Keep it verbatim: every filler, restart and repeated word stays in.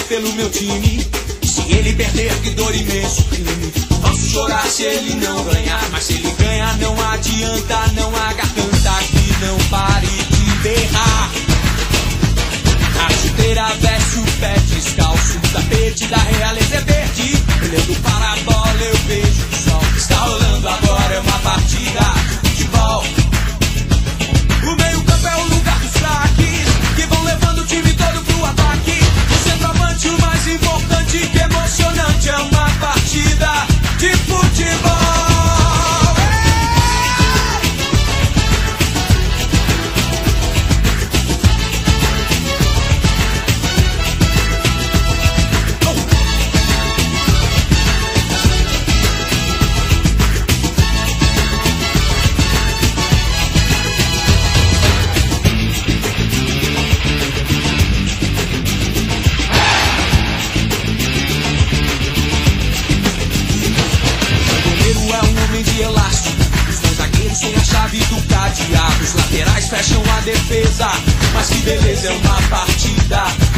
pelo meu time. Se ele perder, que dor imenso crime. Posso chorar se ele não ganhar, mas se ele ganhar não adianta, não há garganta que não pare de berrar. A chuteira veste o pé descalço, o tapete da realeza é verde. Olhando para a bola eu vejo o sol que está rolando agora, é uma partida de futebol. O meio campo é o lugar dos craques, que vão levando o time todo pro ataque. O centroavante, o mais importante, que emocionante, é uma partida de futebol. Sem a chave do cadeado, os laterais fecham a defesa. Mas que beleza, é uma partida